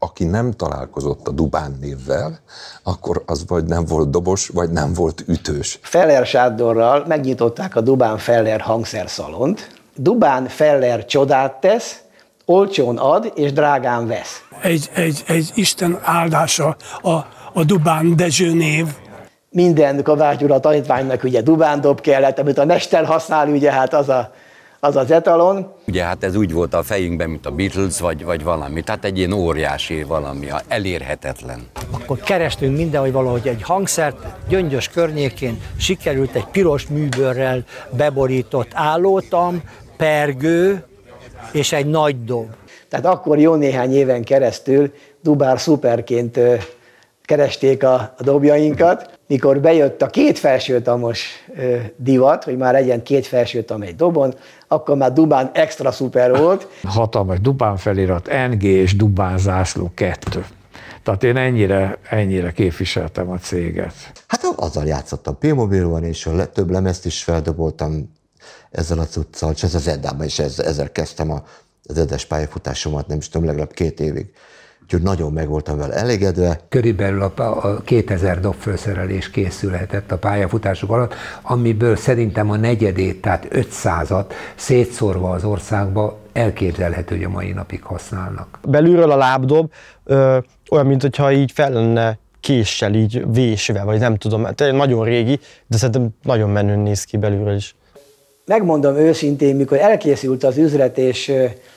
aki nem találkozott a Dubán névvel, akkor az vagy nem volt dobos, vagy nem volt ütős. Feller Sándorral megnyitották a Dubán Feller hangszerszalont. Dubán Feller csodát tesz, olcsón ad és drágán vesz. Egy Isten áldása a Dubán Dezső név. Minden Kovács Gyula tanítványnak ugye Dubán dob kellett, amit a mester használ, ugye hát az az etalon. Ugye hát ez úgy volt a fejünkben, mint a Beatles, vagy valami, tehát egy ilyen óriási valami, elérhetetlen. Akkor kerestünk mindenhogy valahogy egy hangszert, Gyöngyös környékén sikerült egy piros műbőrrel beborított állótam, pergő és egy nagy dob. Tehát akkor jó néhány éven keresztül Dubár szuperként keresték a dobjainkat. Mikor bejött a két felsőtamos divat, hogy már legyen két felsőtam egy dobon, akkor már Dubán extra szuper volt. Hatalmas Dubán felirat, NG és Dubán zászló 2. Tehát én ennyire képviseltem a céget. Hát azzal játszottam P-mobilban, és több lemezt is feldoboltam ezzel a cuccal, és ez az Eddában is ezzel kezdtem az Eddes pályafutásomat, nem is tudom, legalább 2 évig. Úgyhogy nagyon meg voltam vele elégedve. Körülbelül a 2000 dobfölszerelés készülhetett a pályafutások alatt, amiből szerintem a negyedét, tehát 500-at szétszórva az országba elképzelhető, hogy a mai napig használnak. Belülről a lábdob olyan, mintha így fel lenne késsel így vésve, vagy nem tudom, nagyon régi, de szerintem nagyon menőn néz ki belülről is. Megmondom őszintén, mikor elkészült az üzlet, és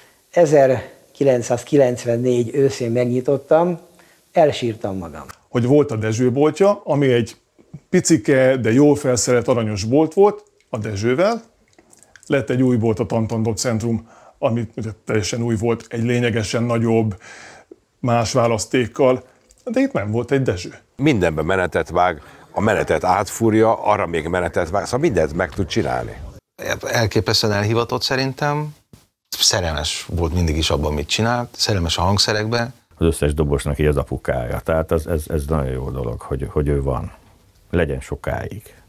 1994 őszén megnyitottam, elsírtam magam. Hogy volt a Dezső boltja, ami egy picike, de jól felszerelt aranyos bolt volt a Dezsővel. Lett egy új bolt, a Tantan Centrum, ami teljesen új volt, egy lényegesen nagyobb, más választékkal, de itt nem volt egy Dezső. Mindenben menetet vág, a menetet átfúrja, arra még menetet vág, szóval mindent meg tud csinálni. Elképesztően elhivatott szerintem, szerelmes volt mindig is abban, mit csinált, szerelmes a hangszerekben. Az összes dobosnak így az apukája, tehát ez nagyon jó dolog, hogy ő van. Legyen sokáig.